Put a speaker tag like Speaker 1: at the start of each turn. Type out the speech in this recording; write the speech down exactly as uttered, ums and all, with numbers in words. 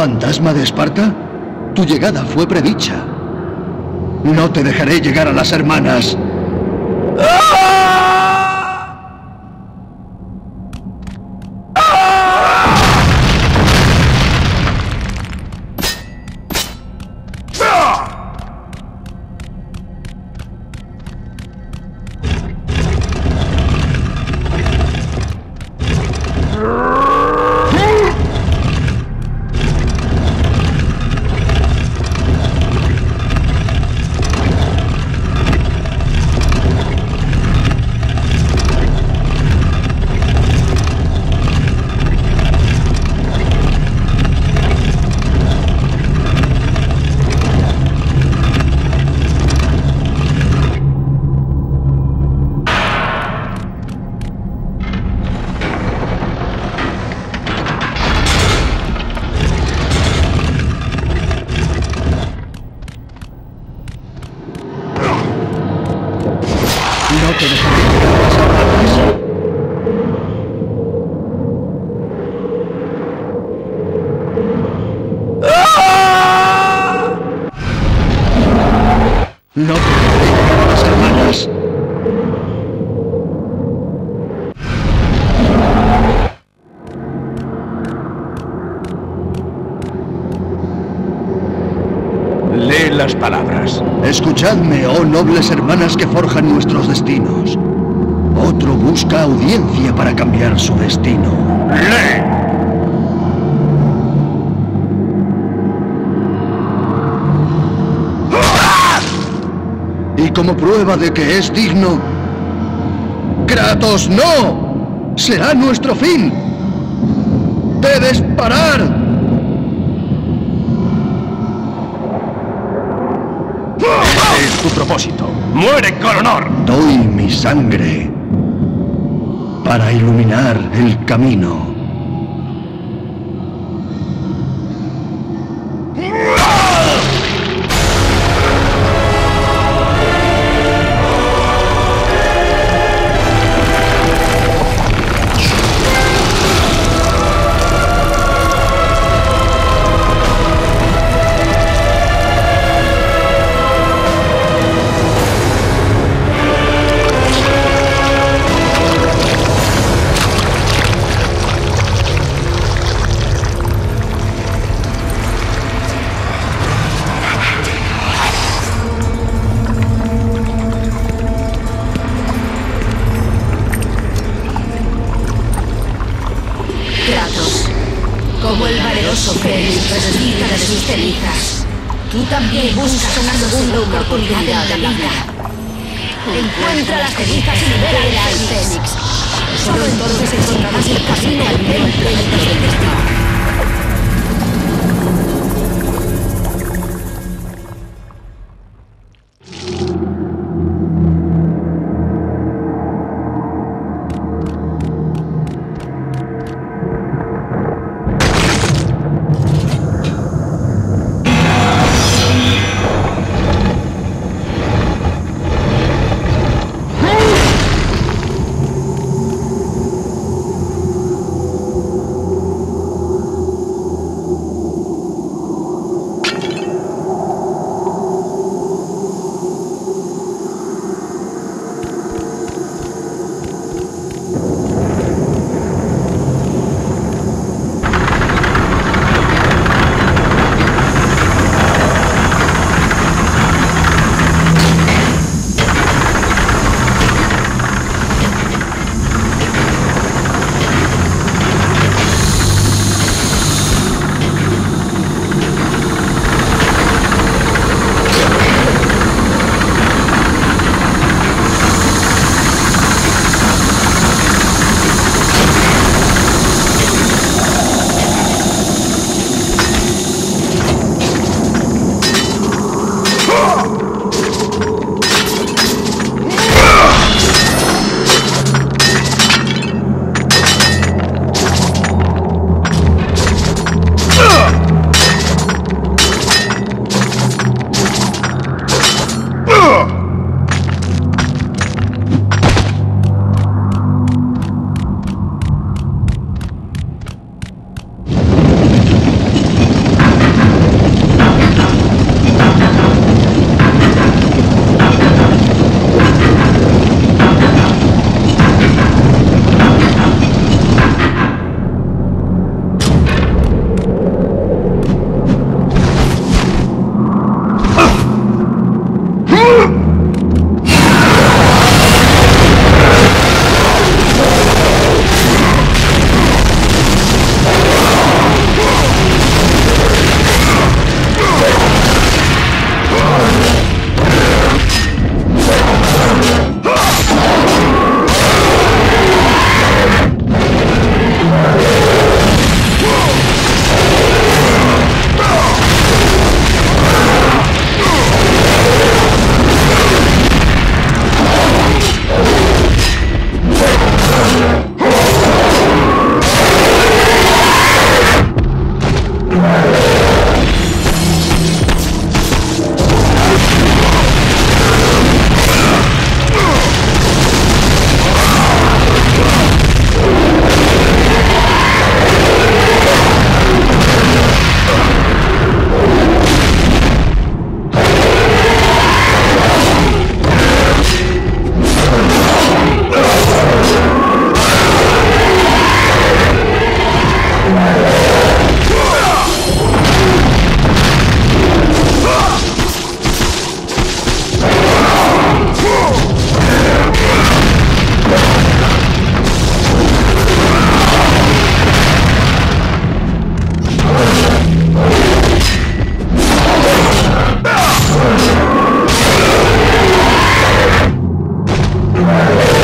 Speaker 1: ¿Fantasma de Esparta? Tu llegada fue predicha. No te dejaré llegar a las hermanas. No te dejaré llegar a las hermanas. No te dejaré llegar a las hermanas.
Speaker 2: Lee las palabras.
Speaker 1: Escuchadme, oh nobles hermanas que forjan nuestros destinos. Otro busca audiencia para cambiar su destino.
Speaker 2: ¡Lee!
Speaker 1: Y como prueba de que es digno... ¡Kratos, no! ¡Será nuestro fin! ¡Debes parar!
Speaker 2: Ese es tu propósito. ¡Muere con honor!
Speaker 1: Doy mi sangre para iluminar el camino.
Speaker 3: Kratos, como el valeroso Fénix resucita de sus cenizas, tú también buscas una segunda oportunidad en la vida. Encuentra las cenizas y libera al Fénix. Solo entonces encontrarás el camino al nivel pleno del destino. ¡Fuego!